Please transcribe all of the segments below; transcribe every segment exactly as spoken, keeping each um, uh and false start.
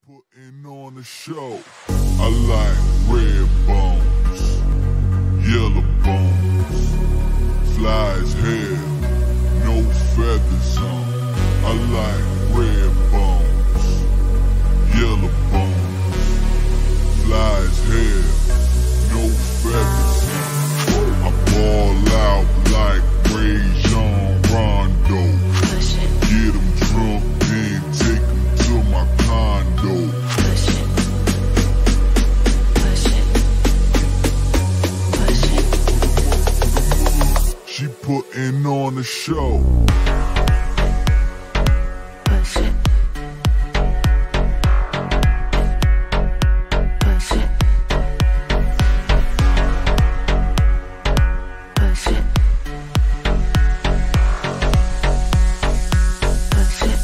Putting on a show. I like red bones, yellow bones, fly as hell, no feathers on. I like red bones, yellow bones, fly as hell, no feathers on. I ball out like Ray Jean Rondo. Get 'em drunk and take 'em to my condo. Push it. Push it. Push it. She putting on a show. Push it. Push it. Push it. Push it.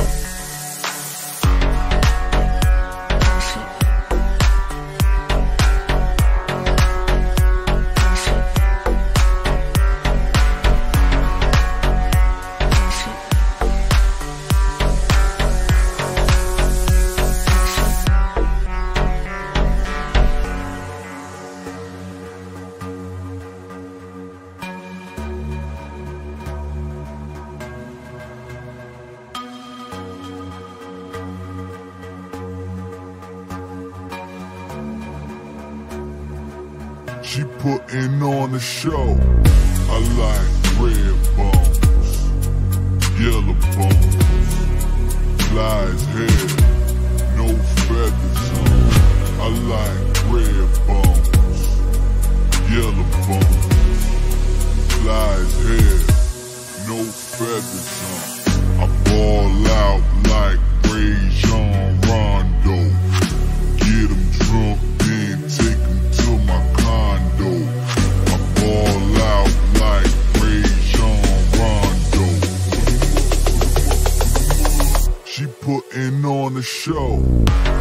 She putting on a show. I like red bones, yellow bones, fly as hell, no feathers on. I like red bones, yellow bones, fly as hell, no feathers on. I ball out like Ray Jean Rondo. Get 'em drunk and take 'em to my condo. I ball out like Ray Jean Rondo. She putting on a show.